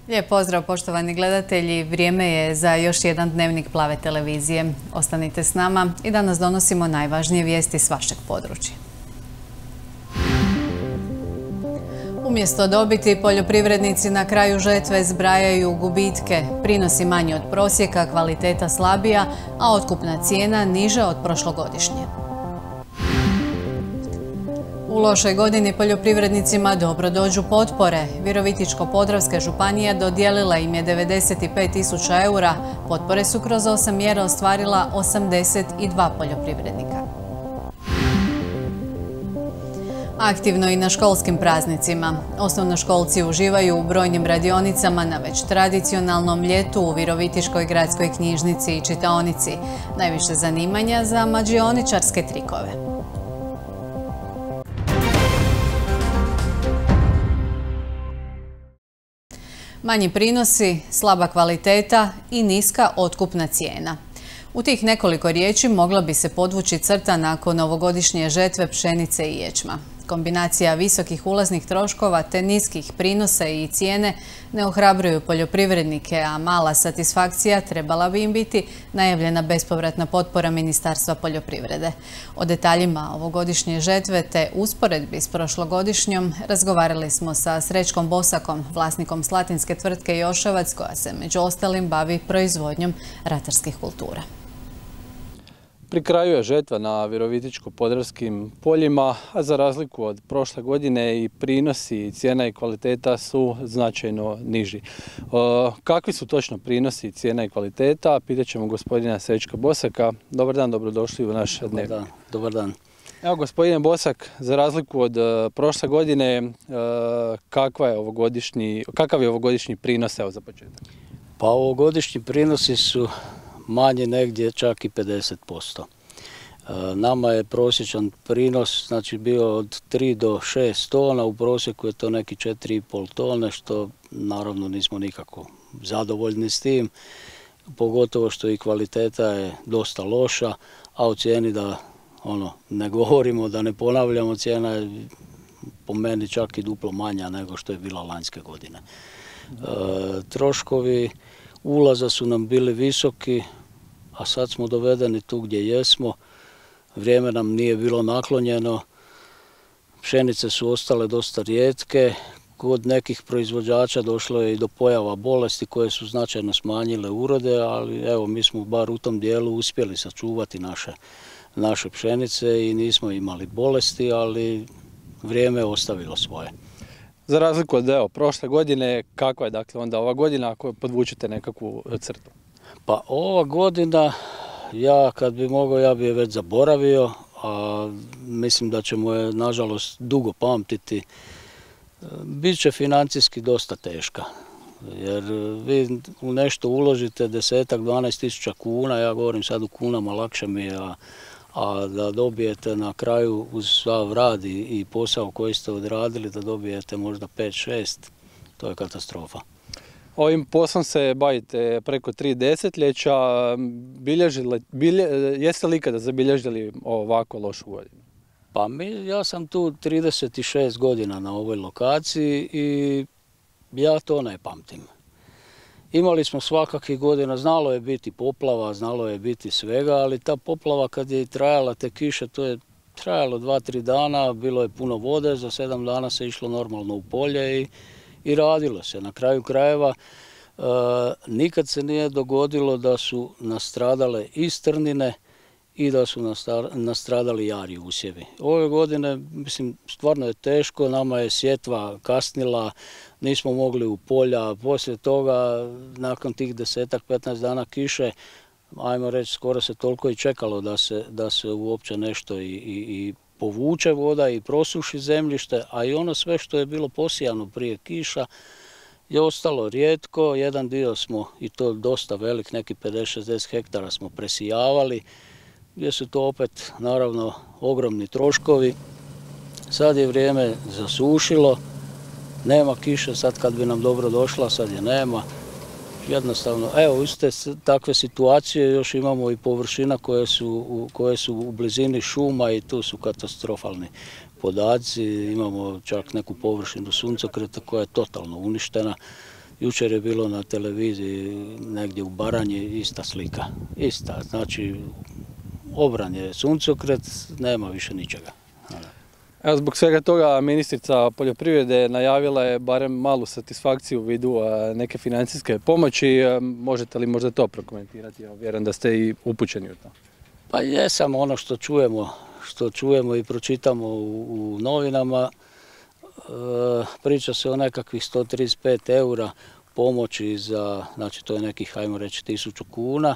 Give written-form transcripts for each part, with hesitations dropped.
Lijep pozdrav poštovani gledatelji, vrijeme je za još jedan dnevnik Plave televizije. Ostanite s nama i danas donosimo najvažnije vijesti s vašeg područja. Umjesto dobiti, poljoprivrednici na kraju žetve zbrajaju gubitke, prinosi manji od prosjeka, kvaliteta slabija, a otkupna cijena niža od prošlogodišnje. U lošoj godini poljoprivrednicima dobro dođu potpore. Virovitičko-podravska županija dodijelila im je 95.000 eura. Potpore su kroz 8 mjera ostvarila 82 poljoprivrednika. Aktivno i na školskim praznicima. Osnovnoškolci uživaju u brojnim radionicama na već tradicionalnom ljetu u Virovitičkoj gradskoj knjižnici i čitaonici. Najviše zanimanja za mađioničarske trikove. Manji prinosi, slaba kvaliteta i niska otkupna cijena. U tih nekoliko riječi mogla bi se podvući crta nakon novogodišnje žetve pšenice i ječma. Kombinacija visokih ulaznih troškova te niskih prinosa i cijene ne ohrabruju poljoprivrednike, a mala satisfakcija trebala bi im biti najavljena bespovratna potpora Ministarstva poljoprivrede. O detaljima ovogodišnje žetve te usporedbi s prošlogodišnjom razgovarali smo sa Srećkom Bosakom, vlasnikom slatinske tvrtke Joševac, koja se među ostalim bavi proizvodnjom ratarskih kultura. Pri kraju je žetva na Virovitičko-podravskim poljima, a za razliku od prošle godine i prinosi, cijena i kvaliteta su značajno niži. Kakvi su točno prinosi, cijena i kvaliteta? Pitat ćemo gospodina Srećka Bosaka. Dobar dan, dobrodošli u naš dnevnik. Dobar dan. Evo, gospodine Bosak, za razliku od prošle godine, kakav je ovogodišnji prinos, evo za početak? Pa ovogodišnji prinosi su manje negdje čak i 50%. Nama je prosječan prinos bio od 3 do 6 tona, u prosjeku je to neki 4,5 tone, što naravno nismo nikako zadovoljni s tim, pogotovo što i kvaliteta je dosta loša, a o cijeni da ne govorimo, da ne ponavljamo, cijena je po meni čak i duplo manja nego što je bila lanjske godine. Troškovi ulaza su nam bili visoki, a sad smo dovedeni tu gdje jesmo. Vrijeme nam nije bilo naklonjeno, pšenice su ostale dosta rijetke, kod nekih proizvođača došlo je i do pojava bolesti koje su značajno smanjile urode, ali evo mi smo bar u tom dijelu uspjeli sačuvati naše pšenice i nismo imali bolesti, ali vrijeme je ostavilo svoje. Za razliku od prošle godine, kakva je onda ova godina ako podvučete nekakvu crtu? Pa ova godina, kad bi mogao, ja bi je već zaboravio, a mislim da ćemo je nažalost dugo pamtiti. Biće financijski dosta teška, jer vi u nešto uložite 10-12 tisuća kuna, ja govorim sad u kunama, lakše mi je, a da dobijete na kraju uz sav rad i posao koji ste odradili, da dobijete možda 5-6, to je katastrofa. Ovim poslom se bavite preko 3 desetljeća. Jeste li ikada zabilježili ovako lošu godinu? Pa ja sam tu 36 godina na ovoj lokaciji i ja to ne pamtim. Imali smo svakakih godina, znalo je biti poplava, znalo je biti svega, ali ta poplava kad je trajala, te kiše, to je trajalo 2-3 dana, bilo je puno vode, za 7 dana se išlo normalno u polje i radilo se. Na kraju krajeva nikad se nije dogodilo da su nastradale i strnine i da su nastradali jari usjevi. Ove godine, stvarno je teško, nama je sjetva kasnila, nismo mogli u polja, poslije toga, nakon tih 10-15 dana kiše, ajmo reći, skoro se toliko i čekalo da se uopće nešto i povuče voda i prosuši zemljište, a i ono sve što je bilo posijano prije kiša je ostalo rijetko. Jedan dio smo, i to dosta velik, neki 50-60 hektara smo presijavali, gdje su to opet naravno ogromni troškovi. Sad je vrijeme zasušilo, nema kiše, sad kad bi nam dobro došla, sad je nema. Jednostavno, evo, uz te takve situacije još imamo i površina koje su u blizini šuma i tu su katastrofalni podaci. Imamo čak neku površinu suncokreta koja je totalno uništena. Jučer je bilo na televiziji negdje u Baranji ista slika. Ista, znači obran je suncokret, nema više ničega. Evo, zbog svega toga ministrica poljoprivrede najavila je barem malu satisfakciju u vidu neke financijske pomoći. Možete li možda to prokomentirati? Ja vjerujem da ste i upućeni u to. Pa jesam, ono što čujemo i pročitamo u novinama, priča se o nekakvih 135 eura pomoći za, znači to je nekih, hajmo reći, 1000 kuna,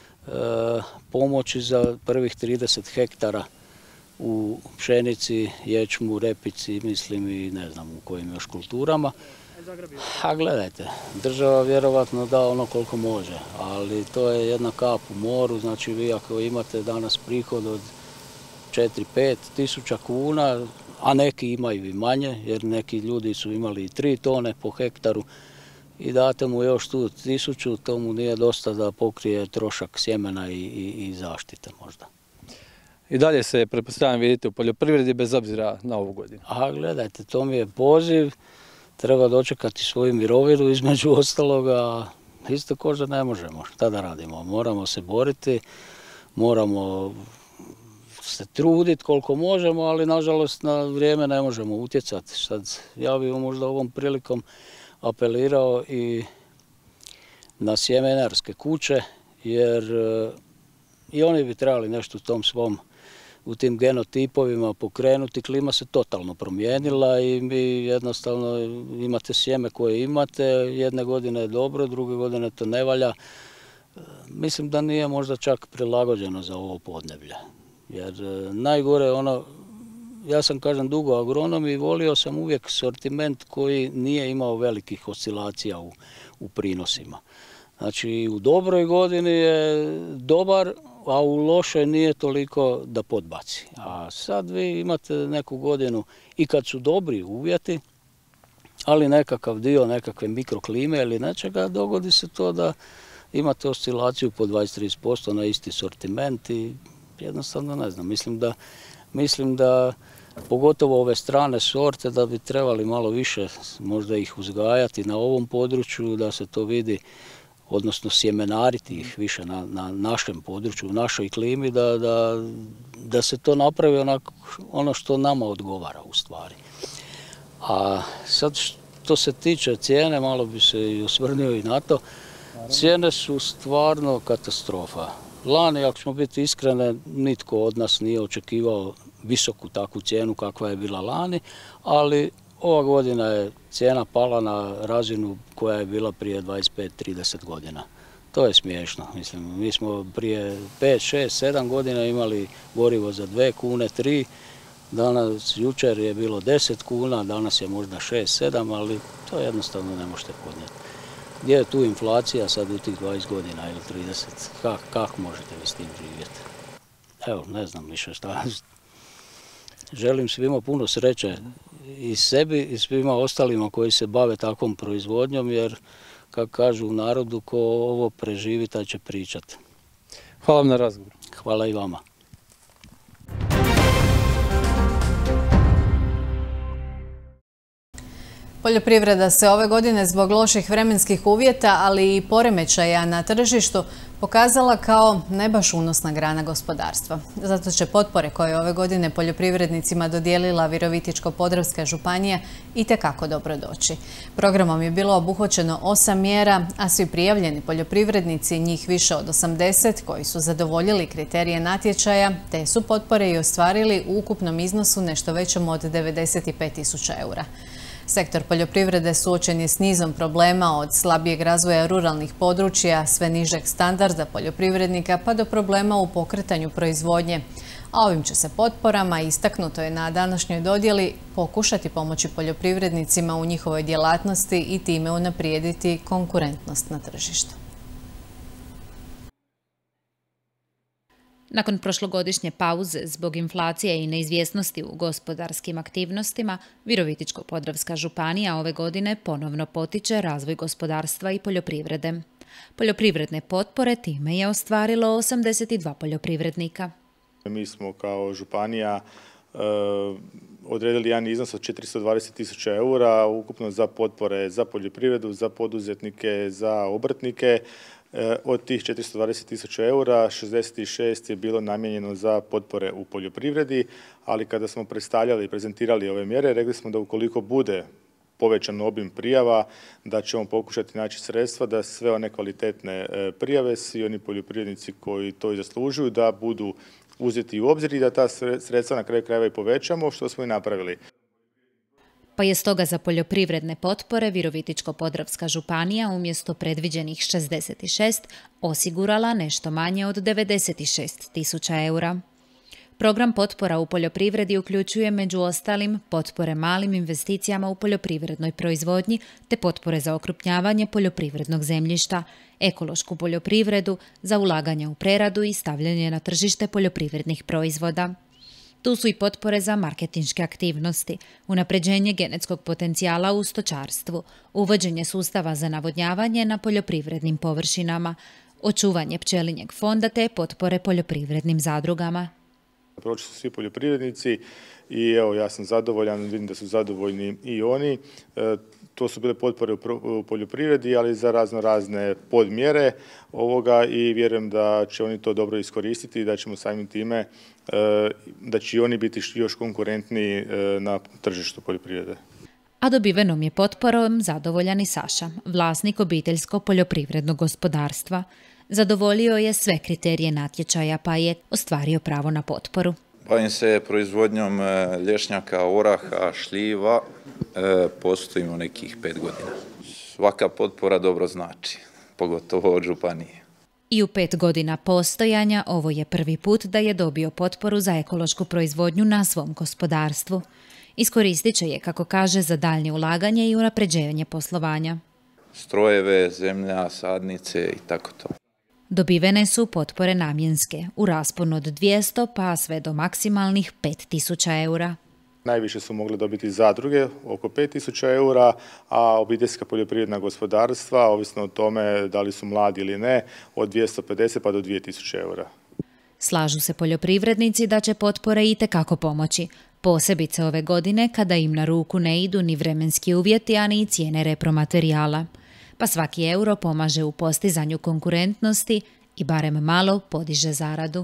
pomoći za prvih 30 hektara u pšenici, ječmu, repici, mislim i ne znam u kojim još kulturama. A gledajte, država vjerovatno da ono koliko može, ali to je jedna kap u moru, znači vi ako imate danas prihod od 4-5 tisuća kuna, a neki imaju i manje, jer neki ljudi su imali i 3 tone po hektaru i date mu još tu 1000, to mu nije dosta da pokrije trošak sjemena i zaštite možda. I dalje se, pretpostavljam, vidite u poljoprivredi bez obzira na ovu godinu. A gledajte, to mi je poziv, treba dočekati svoju mirovinu između ostaloga, isto koža ne možemo, šta da radimo, moramo se boriti, moramo se truditi koliko možemo, ali nažalost na vrijeme ne možemo utjecati. Sad, ja bih možda ovom prilikom apelirao i na sjemenarske kuće, jer i oni bi trebali nešto u tom svom, u tim genotipovima pokrenuti. Klima se totalno promijenila i mi jednostavno imate sjeme koje imate, jedne godine je dobro, druge godine to ne valja. Mislim da nije možda čak prilagođeno za ovo podneblje. Jer najgore je ono, ja sam kažem dugo agronom i volio sam uvijek sortiment koji nije imao velikih oscilacija u prinosima. Znači u dobroj godini je dobar, a u lošoj nije toliko da podbaci. A sad vi imate neku godinu i kad su dobri uvjeti, ali nekakav dio, nekakve mikroklime ili nečega, dogodi se to da imate oscilaciju po 20-30% na isti sortiment i jednostavno ne znam. Mislim da pogotovo ove strane sorte da bi trebali malo više možda ih uzgajati na ovom području, da se to vidi, odnosno sjemenariti ih više na našem području, u našoj klimi, da se to napravi onako, ono što nama odgovara u stvari. A sad što se tiče cijene, malo bi se i osvrnio i na to, cijene su stvarno katastrofa. Lani, ako smo biti iskrene, nitko od nas nije očekivao visoku takvu cijenu kakva je bila lani, ali ova godina je cijena pala na razinu koja je bila prije 25-30 godina. To je smiješno. Mislim, mi smo prije 5, 6, 7 godina imali gorivo za 2 kune, 3. Danas, jučer je bilo 10 kuna, danas je možda 6, 7, ali to jednostavno ne možete podnijeti. Gdje je tu inflacija sad u tih 20 godina ili 30? Kako možete vi s tim živjeti? Evo, ne znam više šta. Želim svima puno sreće i sebi i svima ostalima koji se bave takvom proizvodnjom, jer, kako kažu u narodu, ko ovo preživi, taj će pričati. Hvala vam na razgovor. Hvala i vama. Poljoprivreda se ove godine zbog loših vremenskih uvjeta, ali i poremećaja na tržištu, pokazala kao ne baš unosna grana gospodarstva. Zato će potpore koje ove godine poljoprivrednicima dodijelila Virovitičko-podravska županija itekako dobro doći. Programom je bilo obuhvaćeno 8 mjera, a svi prijavljeni poljoprivrednici, njih više od 80, koji su zadovoljili kriterije natječaja, te su potpore i ostvarili u ukupnom iznosu nešto većem od 95.000 eura. Sektor poljoprivrede suočen je s nizom problema, od slabijeg razvoja ruralnih područja, sve nižeg standarda poljoprivrednika pa do problema u pokretanju proizvodnje. A ovim će se potporama, istaknuto je na današnjoj dodjeli, pokušati pomoći poljoprivrednicima u njihovoj djelatnosti i time unaprijediti konkurentnost na tržištu. Nakon prošlogodišnje pauze zbog inflacije i neizvjesnosti u gospodarskim aktivnostima, Virovitičko-podravska županija ove godine ponovno potiče razvoj gospodarstva i poljoprivrede. Poljoprivredne potpore time je ostvarilo 82 poljoprivrednika. Mi smo kao županija odredili jedan iznos od 420.000 eura, ukupno za potpore za poljoprivredu, za poduzetnike, za obrtnike. Od tih 420.000 eura, 66 je bilo namijenjeno za potpore u poljoprivredi, ali kada smo predstavljali i prezentirali ove mjere, rekli smo da ukoliko bude povećan obim prijava, da ćemo pokušati naći sredstva da sve one kvalitetne prijave, svi oni poljoprivrednici koji to i zaslužuju, da budu uzeti u obzir i da ta sredstva na kraju krajeva i povećamo, što smo i napravili. Pa je stoga za poljoprivredne potpore Virovitičko-podravska županija umjesto predviđenih 66 osigurala nešto manje od 96.000 eura. Program potpora u poljoprivredi uključuje među ostalim potpore malim investicijama u poljoprivrednoj proizvodnji te potpore za okrupnjavanje poljoprivrednog zemljišta, ekološku poljoprivredu, za ulaganje u preradu i stavljanje na tržište poljoprivrednih proizvoda. Tu su i potpore za marketinške aktivnosti, unapređenje genetskog potencijala u stočarstvu, uvođenje sustava za navodnjavanje na poljoprivrednim površinama, očuvanje pčelinjeg fonda te potpore poljoprivrednim zadrugama. Prošli su svi poljoprivrednici i evo, ja sam zadovoljan, vidim da su zadovoljni i oni. To su bile potpore u poljoprivredi, ali za razne podmjere ovoga i vjerujem da će oni to dobro iskoristiti i da ćemo samim time, da će i oni biti još konkurentniji na tržištu poljoprivrede. A dobivenom je potporom zadovoljan i Saša, vlasnik obiteljskog poljoprivrednog gospodarstva. Zadovoljio je sve kriterije natječaja pa je ostvario pravo na potporu. Bavim se proizvodnjom lješnjaka, oraha, šljiva, postojimo nekih 5 godina. Svaka potpora dobro znači, pogotovo od županije. I u 5 godina postojanja ovo je prvi put da je dobio potporu za ekološku proizvodnju na svom gospodarstvu. Iskoristit će je, kako kaže, za daljnje ulaganje i unapređenje poslovanja. Strojeve, zemlja, sadnice i tako to. Dobivene su potpore namjenske u rasponu od 200 pa sve do maksimalnih 5.000 eura. Najviše su mogli dobiti zadruge, oko 5.000 eura, a obiteljska poljoprivredna gospodarstva, ovisno o tome da li su mladi ili ne, od 250 pa do 2.000 eura. Slažu se poljoprivrednici da će potpore itekako pomoći, posebice ove godine kada im na ruku ne idu ni vremenski uvjeti, a ni cijene repromaterijala. Pa svaki euro pomaže u postizanju konkurentnosti i barem malo podiže zaradu.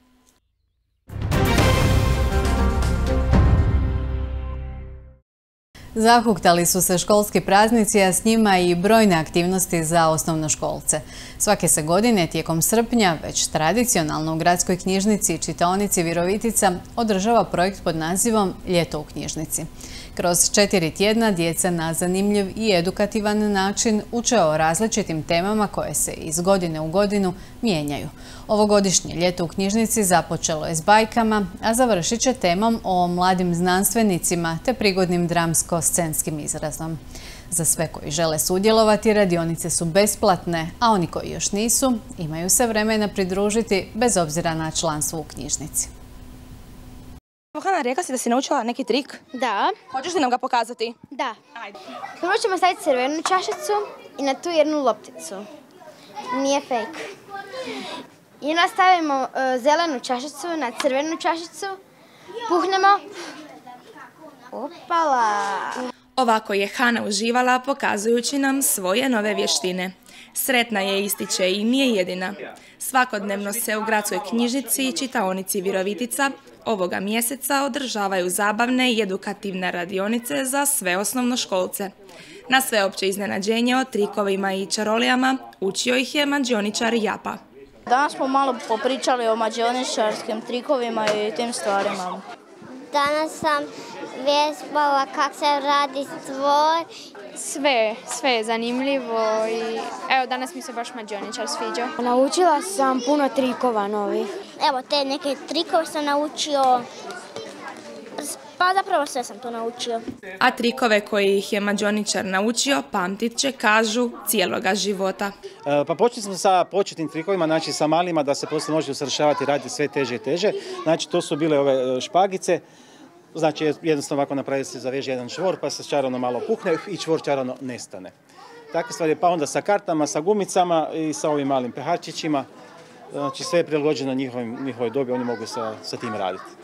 Zahuktali su se školski praznici, a s njima i brojne aktivnosti za osnovnoškolce. Svake se godine tijekom srpnja, već tradicionalno u gradskoj knjižnici i čitaonici Virovitica, održava projekt pod nazivom Ljeto u knjižnici. Kroz 4 tjedna djeca na zanimljiv i edukativan način uče o različitim temama koje se iz godine u godinu mijenjaju. Ovogodišnje Ljeto u knjižnici započelo je s bajkama, a završit će temom o mladim znanstvenicima te prigodnim dramsko-scenskim izrazom. Za sve koji žele sudjelovati, radionice su besplatne, a oni koji još nisu imaju se vremena pridružiti bez obzira na članstvo u knjižnici. Hana, rekla si da si naučila neki trik? Da. Hoćeš li nam ga pokazati? Da. Ajde. Prvo ćemo staviti crvenu čašicu i na tu jednu lopticu. Nije fake. I onda stavimo zelenu čašicu na crvenu čašicu, puhnemo. Opala! Ovako je Hana uživala pokazujući nam svoje nove vještine. Sretna je, ističe, i nije jedina. Svakodnevno se u gradskoj knjižnici i čitaonici Virovitica ovoga mjeseca održavaju zabavne i edukativne radionice za sve osnovnoškolce. Na sveopće iznenađenje o trikovima i čarolijama učio ih je mađioničar Japa. Danas smo malo popričali o mađioničarskim trikovima i tim stvarima. Danas sam vježbala kako se radi stvor. Sve je zanimljivo i evo danas mi se baš mađioničar sviđa. Naučila sam puno trikova novih. Evo te neke trikove sam naučio, pa zapravo sve sam to naučio. A trikove koje ih je mađioničar naučio pamtit će, kažu, cijeloga života. Pa počeli smo sa početnim trikovima, znači sa malima da se poslije može usavršavati, raditi sve teže i teže. Znači to su bile ove špagice. Znači jednostavno ovako napravi se, zaveže jedan čvor pa se čarano malo pukne i čvor čarano nestane. Takve stvari, pa onda sa kartama, sa gumicama i sa ovim malim peharčićima. Znači sve je prilagođeno njihovoj dobi, oni mogu sa tim raditi.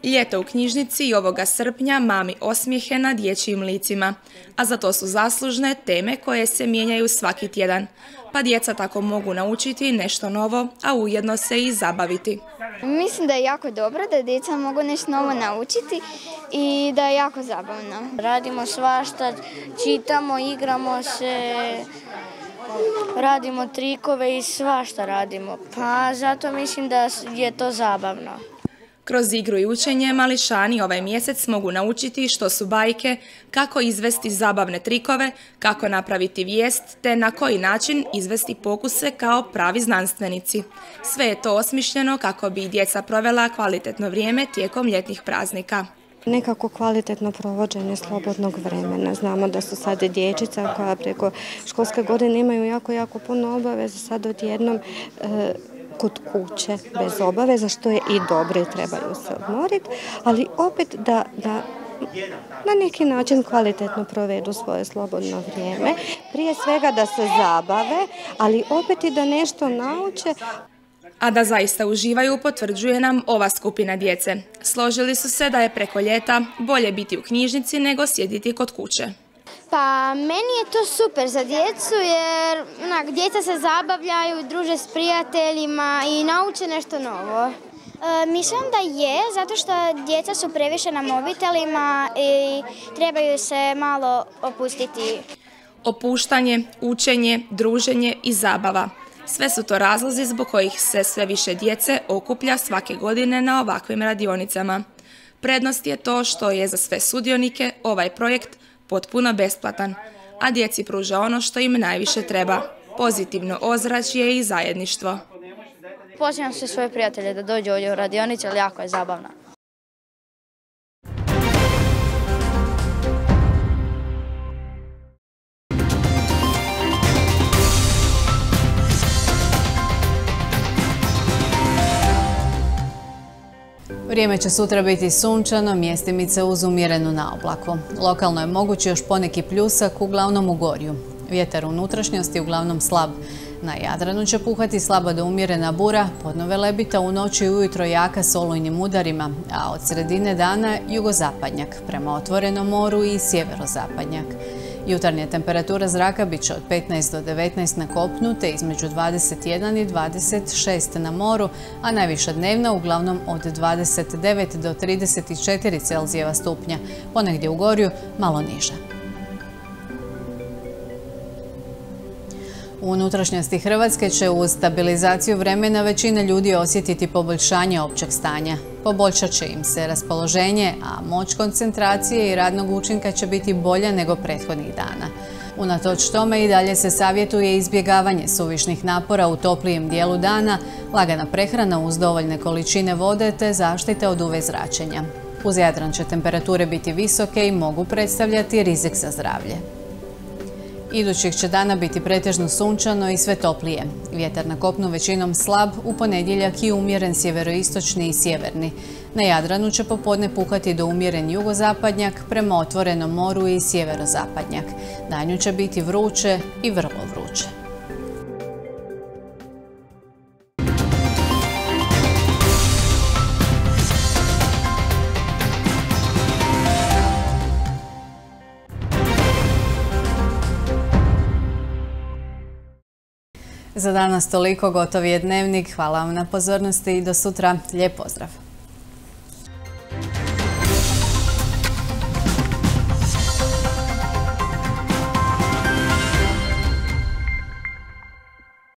Ljeto u knjižnici i ovoga srpnja mami osmijehe na dječjim licima, a za to su zaslužne teme koje se mijenjaju svaki tjedan, pa djeca tako mogu naučiti nešto novo, a ujedno se i zabaviti. Mislim da je jako dobro da djeca mogu nešto novo naučiti i da je jako zabavno. Radimo svašta, čitamo, igramo se, radimo trikove i svašta radimo, pa zato mislim da je to zabavno. Kroz igru i učenje mališani ovaj mjesec mogu naučiti što su bajke, kako izvesti zabavne trikove, kako napraviti vijest, te na koji način izvesti pokuse kao pravi znanstvenici. Sve je to osmišljeno kako bi djeca provela kvalitetno vrijeme tijekom ljetnih praznika. Nekako kvalitetno provođenje slobodnog vremena. Znamo da su sad dječica koja preko školske godine imaju jako puno obaveza, sad odjednom kod kuće bez obaveza, što je i dobro i trebaju se odmoriti, ali opet da na neki način kvalitetno provedu svoje slobodno vrijeme. Prije svega da se zabave, ali opet i da nešto nauče. A da zaista uživaju potvrđuje nam ova skupina djece. Složili su se da je preko ljeta bolje biti u knjižnici nego sjediti kod kuće. Pa meni je to super za djecu jer djeca se zabavljaju, druže s prijateljima i nauče nešto novo. Mislim da je, zato što djeca su previše na mobitelima i trebaju se malo opustiti. Opuštanje, učenje, druženje i zabava. Sve su to razlozi zbog kojih se sve više djece okuplja svake godine na ovakvim radionicama. Prednost je to što je za sve sudionike ovaj projekt potpuno besplatan, a djeci pruža ono što im najviše treba, pozitivno ozračje i zajedništvo. Pozivam sve svoje prijatelje da dođu ovdje u radionicu, ali jako je zabavna. Vrijeme će sutra biti sunčano, mjestimice uz umjerenu naoblaku. Lokalno je mogući još poneki pljusak, uglavnom u gorju. Vjetar u unutrašnjosti uglavnom slab. Na Jadranu će puhati slaba do umjerena bura, podnove lebita u noći i ujutro jaka s olujnim udarima, a od sredine dana jugozapadnjak, prema otvorenom moru i sjeverozapadnjak. Jutarnja temperatura zraka bit će od 15 do 19 na kopnu, te između 21 i 26 na moru, a najviša dnevna uglavnom od 29 do 34 Celzijeva stupnja, ponegdje u gorju malo niža. U unutrašnjosti Hrvatske će uz stabilizaciju vremena većina ljudi osjetiti poboljšanje općeg stanja. Poboljšat će im se raspoloženje, a moć koncentracije i radnog učinka će biti bolja nego prethodnih dana. Unatoč tome i dalje se savjetuje izbjegavanje suvišnih napora u toplijem dijelu dana, lagana prehrana uz dovoljne količine vode te zaštite od UV zračenja. Uz Jadran će temperature biti visoke i mogu predstavljati rizik za zdravlje. Idućih će dana biti pretežno sunčano i sve toplije. Vjetar na kopnu većinom slab, u ponedjeljak i umjeren sjeveroistočni i sjeverni. Na Jadranu će popodne puhati do umjeren jugozapadnjak, prema otvorenom moru i sjeverozapadnjak. Danju će biti vruće i vrlo vruće. Za danas toliko, gotov je Dnevnik. Hvala vam na pozornosti i do sutra. Lijep pozdrav!